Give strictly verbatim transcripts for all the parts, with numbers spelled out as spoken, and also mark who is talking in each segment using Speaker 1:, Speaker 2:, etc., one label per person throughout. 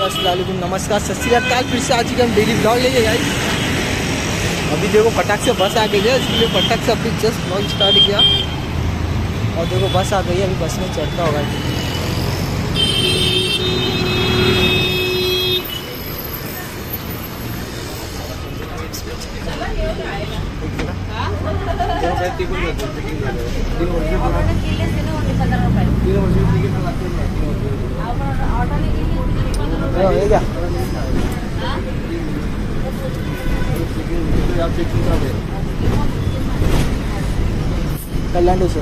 Speaker 1: अस्सलाम वालेकुम, नमस्कार, सत श्री अकाल। फिर से आज के हम डेली ब्लॉग लेके गए। अभी देखो फटाक से बस आ गई है, इसलिए फटाक से अभी जस्ट ब्लॉग स्टार्ट किया और देखो बस आ गई है। अभी बस में चढ़ता होगा। कल्याण से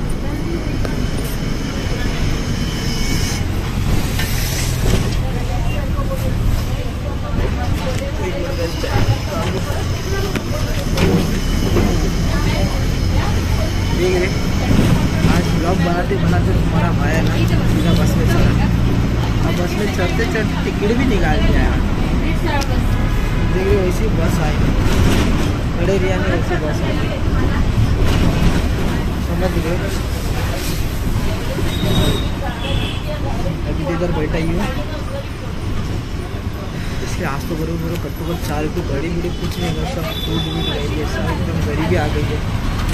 Speaker 1: देख रहे आज ब्लॉग बनाते बनाते तुम्हारा भाई है ना सीधा बस में चला। अब बस में चढ़ते चढ़ते टिकट भी निकाल दिया यार। देख रहे वैसी बस आई, बड़े एरिया में वैसी बस आई, समझ गए। अभी इधर बैठा ही हूँ, इसके आस तो बरो बरो कट्टू कर चार को बड़ी बड़ी कुछ नहीं कर सब फूड भी गई है, सब एकदम गरीबी आ गई है।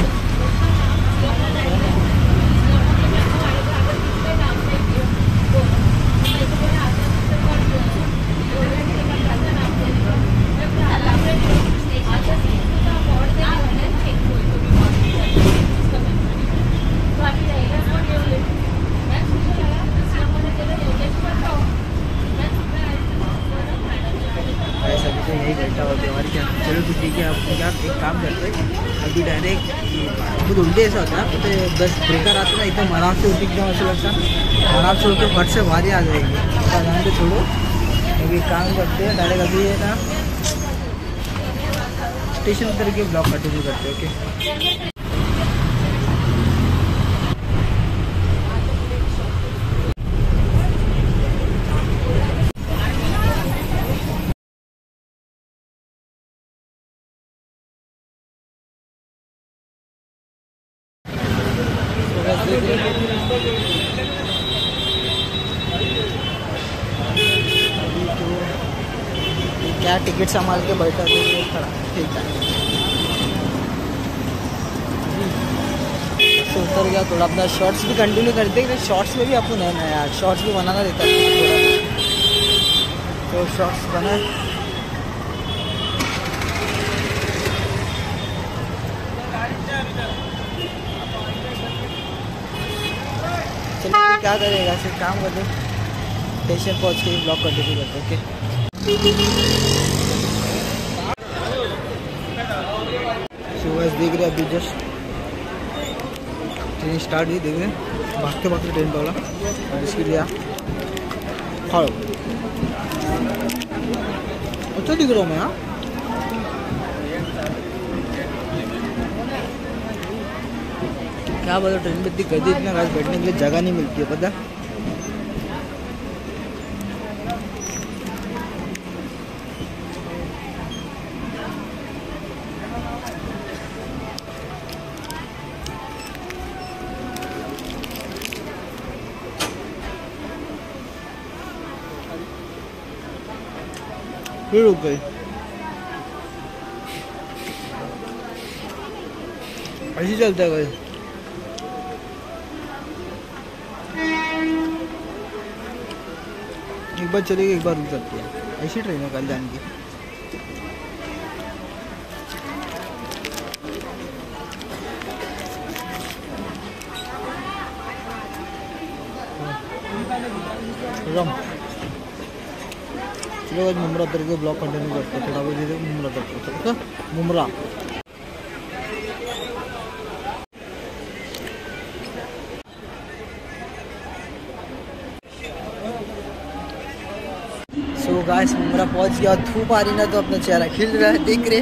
Speaker 1: यही घंटा होती है हमारी क्या। चलो तो ठीक है, आप क्या एक काम करते हैं अभी डायरेक्ट खुद उल्टे ऐसा होता है तो बस ब्रेकर आते ना एकदम आराम से उठी एकदम ऐसा लगता आराम से उठ फट से बाहर आ जाएगी। तो आराम से छोड़ो, अभी काम करते हैं डायरेक्ट अभी है ना स्टेशन उतर के ब्लॉग कंटिन्यू करते हैं। ओके क्या टिकट संभाल के बैठा खड़ा, ठीक है। तो उतर गया थोड़ा अपना शॉर्ट्स भी कंटिन्यू करते हैं। शॉर्ट्स में भी आपको नया नया यार शॉर्ट्स भी बनाना रहता है, तो शॉर्ट्स बना। चलिए क्या करेगा, सिर्फ काम कर दो, स्टेशन पहुँच के ब्लॉग कंटिन्यू करते हैं। ओके सुबह देख रहे अभी जस्ट ट्रेन स्टार्ट हुई, देख रहे भागते भागते ट्रेन वाला बिस्किट लिया खाओ। अच्छा दिख रहा हूँ मैं यहाँ। क्या बोलो, ट्रेन में इतनी गर्दी, इतना गाइस बैठने के लिए जगह नहीं मिलती है, पता है। फिर रुक गई, ऐसे चलता है भाई। एक बार चलेगी एक बार रुक जाती है, ऐसी ट्रेन है कल्याण की। चलो आज मुमरा उतर के ब्लॉग कंटिन्यू करते हैं। थोड़ा बहुत धीरे मुमरा उतर के मुमरा सो गाइस मुमरा पहुंच गया। धूप आ रही ना तो अपना चेहरा खिल रहा है, देख रहे।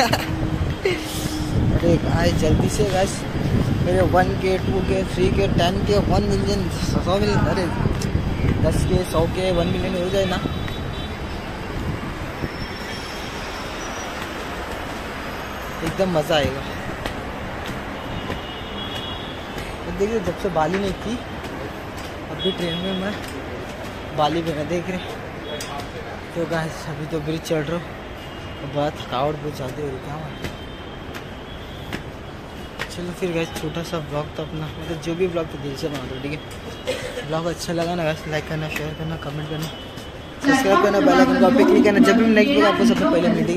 Speaker 1: अरे गाइस जल्दी से गाइस मेरे वन के टू के थ्री के टेन के वन मिलियन सौ मिलियन, अरे दस के सौ के वन मिलियन हो जाए ना, एकदम मज़ा आएगा। तो देखिए जब से बाली नहीं थी अभी ट्रेन में मैं बाली बना, देख रहे तो गाइस अभी तो ब्रिज चढ़ रहा हूँ, बात थकावट बहुत ज़्यादा हो रही क्या है। चलो फिर गाइस छोटा सा ब्लॉग तो अपना मतलब जो भी ब्लॉग तो दिल से बना दो, ठीक है। ब्लॉग अच्छा लगा ना गाइस लाइक करना, शेयर करना, कमेंट करना, सब्सक्राइब करना, बेल आइकन को आप पे क्लिक करना। जब भी मैं नेक्स्ट ब्लॉग आपको सबसे पहले मिलेगी।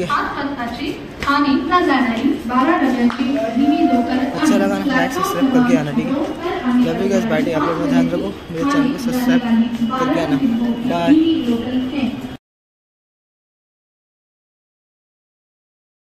Speaker 1: अच्छा लगा ना लाइक सब्सक्राइब करके आना, ठीक है। जब भी गाइस बाय, आप लोग ध्यान रखो, मेरे चैनल को सब्सक्राइब करके आना। बाय।